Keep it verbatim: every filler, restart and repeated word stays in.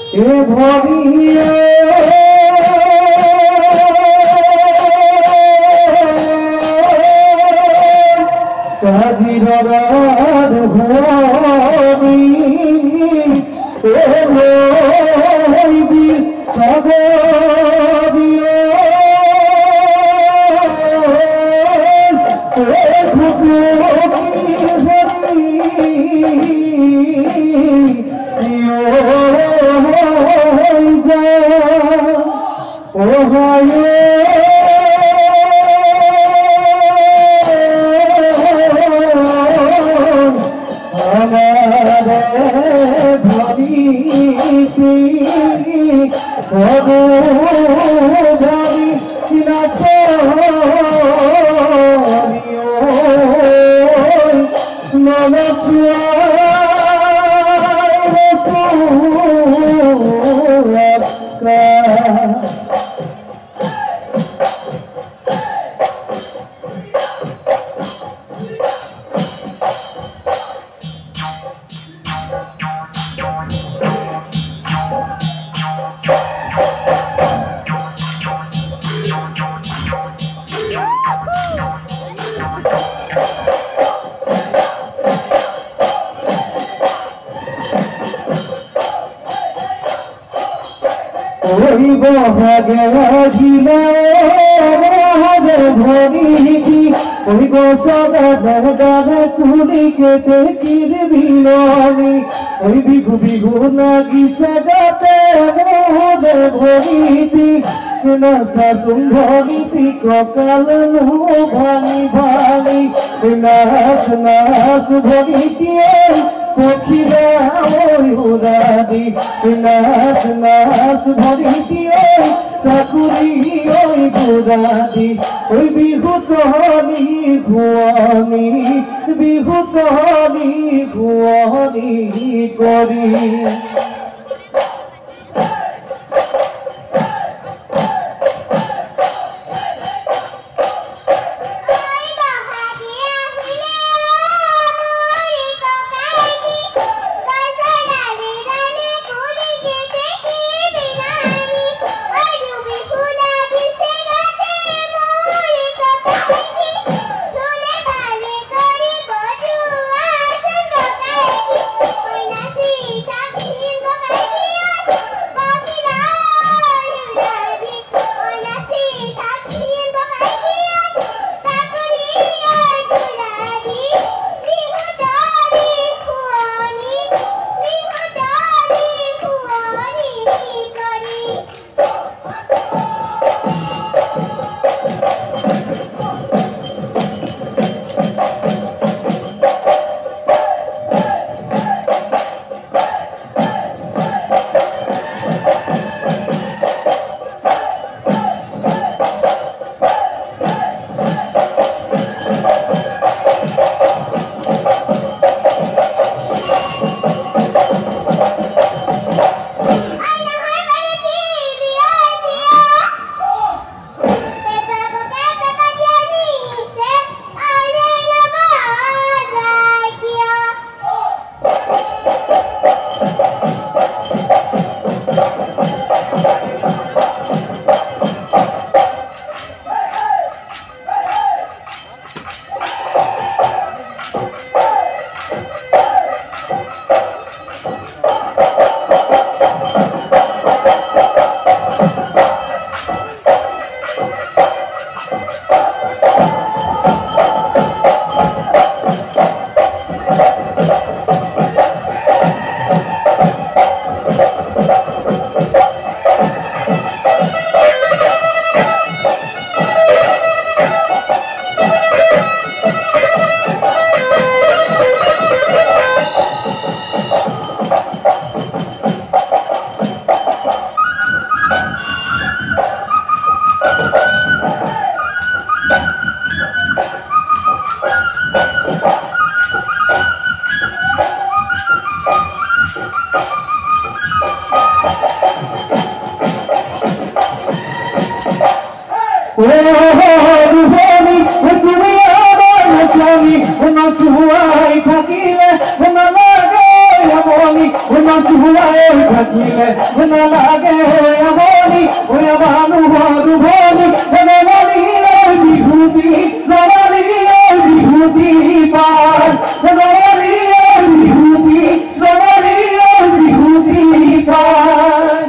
এ ভরিয়ে কাজিরার ভরি এ লইবি সাগরিয় এ ভুবনি ভরি ও হয় ওই বহাগেছিল ভরিটি ওই গোসদার গানে কুলি কেটে কিরবিলি ওই বিঘু বিঘু লাগিছে গাতে মোহরে ভরিটি নাসা সুন্দরীতি ককাল ভানি ভানি নাচ নাচ ভরিটি পক্ষীরা ওই উড়াদি নাচ নাচ ভরিটি ঠাকুরি ওই গুড়াদি ওই বিহু সহনি ভুয়ানি বিহু সহনি ভুয়ানি করি Why ওই থাকিলে না লাগে আমনি ওই মানু হরু ভনি রমালি ওই বিভূতি রমালি ওই বিভূতি পায় রমালি ওই বিভূতি রমালি ওই বিভূতি পায়